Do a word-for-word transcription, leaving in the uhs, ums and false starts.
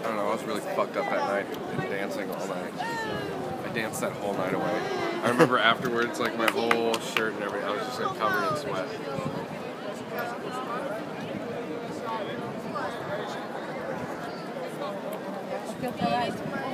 don't know, I was really fucked up that night and dancing all night. I danced that whole night away. I remember afterwards, like my whole shirt and everything, I was just like covered in sweat. Porque eu falei,